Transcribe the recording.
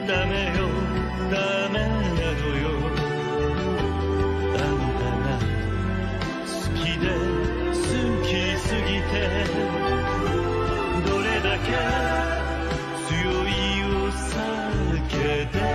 ダメよダメなのよ。あんたが好きで好きすぎて、どれだけ強いお酒で